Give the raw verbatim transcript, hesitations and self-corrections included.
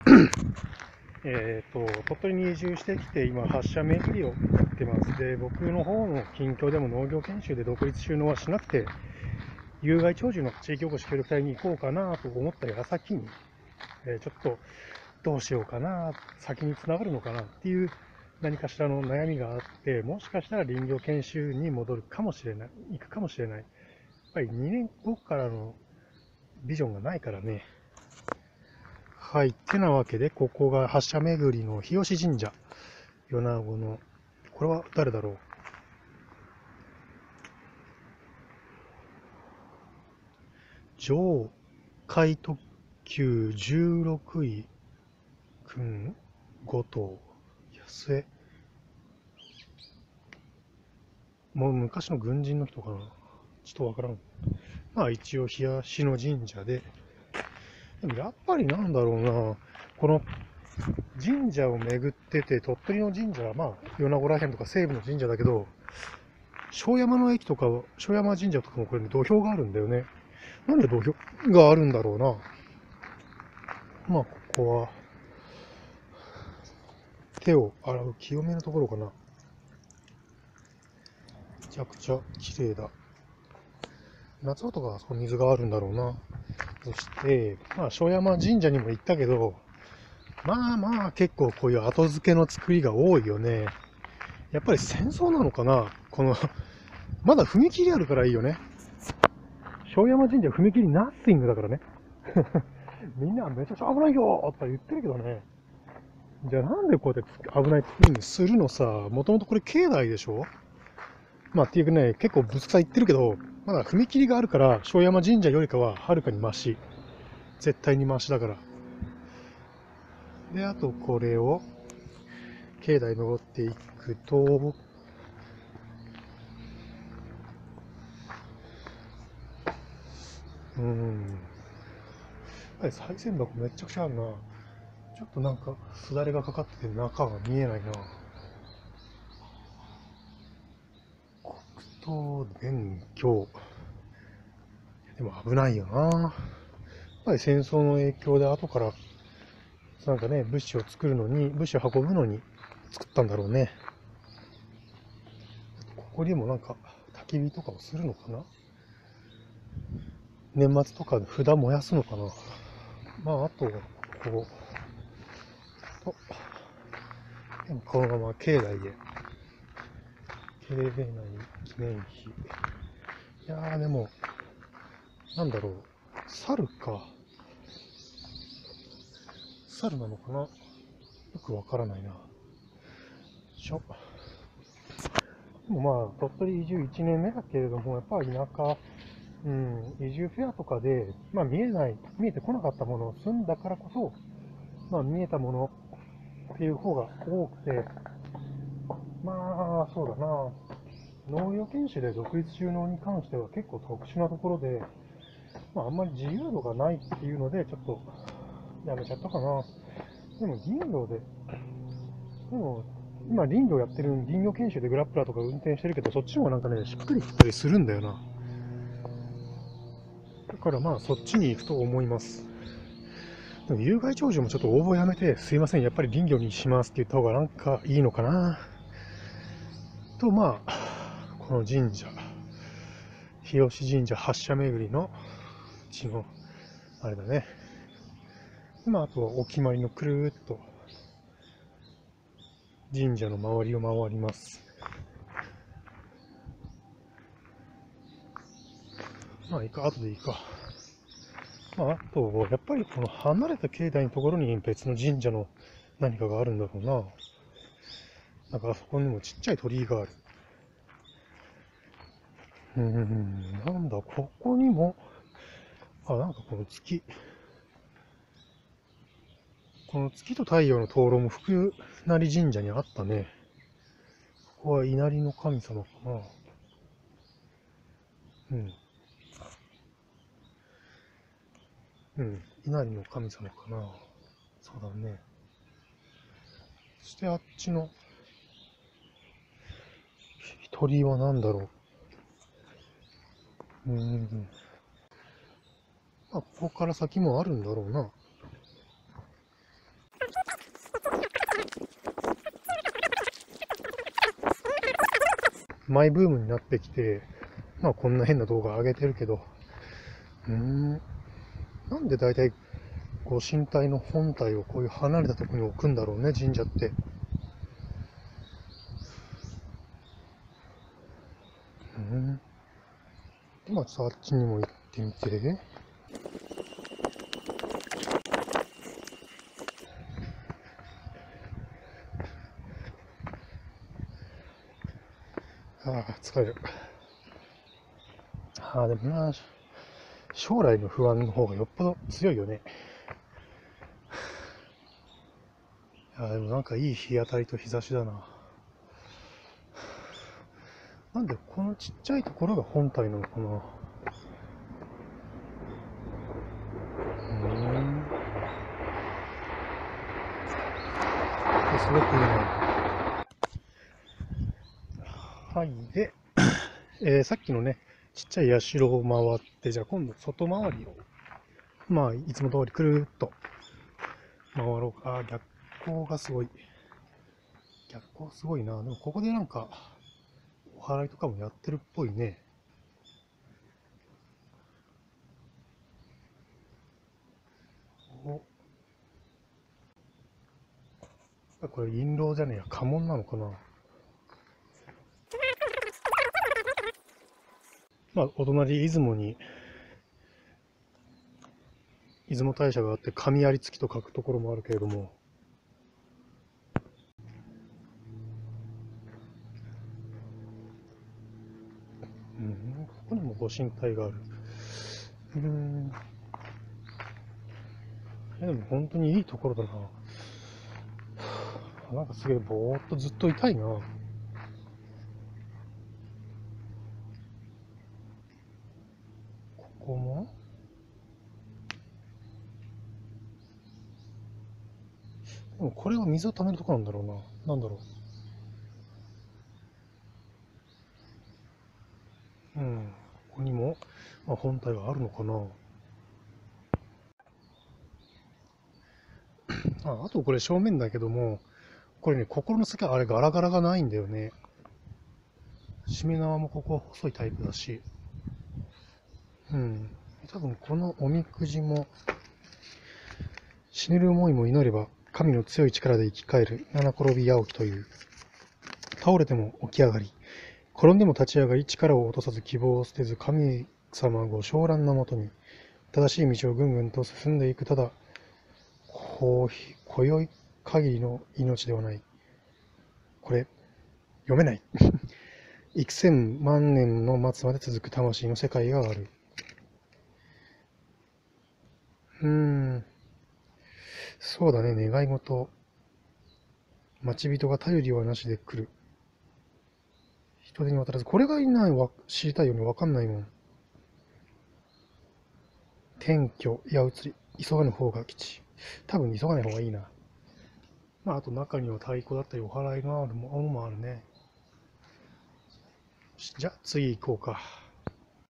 えっと、鳥取に移住してきて、今、発射巡りをやってます。で、僕の方の近況でも農業研修で独立収納はしなくて、有害鳥獣の地域おこし協力隊に行こうかなと思った矢先に、えーちょっとどうしようかな、先につながるのかなっていう何かしらの悩みがあって、もしかしたら林業研修に戻るかもしれない、行くかもしれない。やっぱりにねんごからのビジョンがないからね。はい。てなわけで、ここが発射巡りの日吉神社。米子の、これは誰だろう。上海特急じゅうろくい君ごとう安江。もう昔の軍人の人かな。ちょっとわからん。まあ一応、日吉の神社で、でもやっぱりなんだろうな、この神社を巡ってて、鳥取の神社はまあ、米子らへんとか西部の神社だけど、庄山の駅とか、庄山神社とかもこれ、ね、土俵があるんだよね。なんで土俵があるんだろうな。まあ、ここは、手を洗う清めのところかな。めちゃくちゃ綺麗だ。夏場とかはそこ水があるんだろうな。そして、まあ、庄山神社にも行ったけど、まあまあ、結構こういう後付けの作りが多いよね。やっぱり戦争なのかなこのまだ踏切あるからいいよね。庄山神社踏切ナッシングだからね。みんなめちゃくちゃ危ないよとか言ってるけどね。じゃあなんでこうやって危ない作りにするのさ。もともとこれ境内でしょ。まあっていうかね、結構ぶつくさ言ってるけど、まだ踏切があるから、庄山神社よりかははるかにマシ。絶対にマシだから。で、あとこれを、境内登っていくと、うーん。賽銭箱めっちゃくちゃあるな。ちょっとなんか、すだれがかかってて中が見えないな。黒糖勉強。でも危ないよな。やっぱり戦争の影響で後から、なんかね、物資を作るのに、物資を運ぶのに作ったんだろうね。ここにもなんか、焚き火とかをするのかな。年末とかで札燃やすのかな。まあ、あと、こう、と、でもこのまま境内へ。境内記念碑。いやーでも、なんだろう。猿か。猿なのかなよくわからないな。しょ。でもまあ、鳥取移住いちねんめだけれども、やっぱり田舎、うん、移住フェアとかで、まあ見えない、見えてこなかったものを住んだからこそ、まあ見えたものっていう方が多くて、まあ、そうだな。農業研修で独立収納に関しては結構特殊なところで、まああんまり自由度がないっていうので、ちょっとやめちゃったかな。でも林業で、でも今林業やってる林業研修でグラップラーとか運転してるけど、そっちもなんかね、しっくりきたりするんだよな。だからまあそっちに行くと思います。でも有害鳥獣もちょっと応募やめて、すいません、やっぱり林業にしますって言った方がなんかいいのかな。とまあ、この神社、日吉神社発社巡りのうちの、あれだね。まああとはお決まりのくるーっと神社の周りを回ります。まあいいか、後でいいか。まああと、やっぱりこの離れた境内のところに別の神社の何かがあるんだろうな。なんかあそこにもちっちゃい鳥居がある。うーん、なんだ、ここにも、あ、なんかこの月、この月と太陽の灯籠も福成神社にあったね。ここは稲荷の神様かな。うん。うん。稲荷の神様かな。そうだね。そしてあっちの鳥居は何だろう。うーん。まあ、ここから先もあるんだろうな。 マイブームになってきて、まあこんな変な動画上げてるけど、うーん、なんで大体ご神体の本体をこういう離れたところに置くんだろうね、神社って。うん。今ちょっとあっちにも行ってみて。ああ、疲れる。ああ、でもな、将来の不安の方がよっぽど強いよね。いや、でもなんかいい日当たりと日差しだな。なんでこのちっちゃいところが本体なのかな。うーん。すごくいいな。はい。で、えーさっきのね、ちっちゃい社を回って、じゃあ今度外回りを、まあ、いつも通りくるっと回ろうか。逆光がすごい。逆光すごいな。でもここでなんか、お祓いとかもやってるっぽいね。お、これ印籠じゃねえや、家紋なのかな。まあ、お隣、出雲に、出雲大社があって、神有月と書くところもあるけれども、うん、ここにもご神体がある。うーん。でも本当にいいところだな。なんかすげえぼーっとずっといたいな。ここもでもこれは水を溜めるとこなんだろうな。なんだろう。うん。ここにも、まあ、本体があるのかな。あ、あとこれ正面だけども、これね、心の先はあれガラガラがないんだよね。しめ縄もここは細いタイプだし。うん。多分このおみくじも、死ねる思いも祈れば、神の強い力で生き返る七転び八起きという、倒れても起き上がり、転んでも立ち上がり、力を落とさず希望を捨てず、神様ご昇覧のもとに、正しい道をぐんぐんと進んでいく、ただ、こう、今宵限りの命ではない。これ、読めない。幾千万年の末まで続く魂の世界がある。うーん、そうだね、願い事。待ち人が頼りはなしで来る。人手に渡らず。これがいないわ、知りたいよね。わかんないもん。転居、矢移り。急がぬ方が吉。多分急がない方がいいな。まあ、あと中には太鼓だったりお祓いがあるものもあるね。じゃあ次行こうか。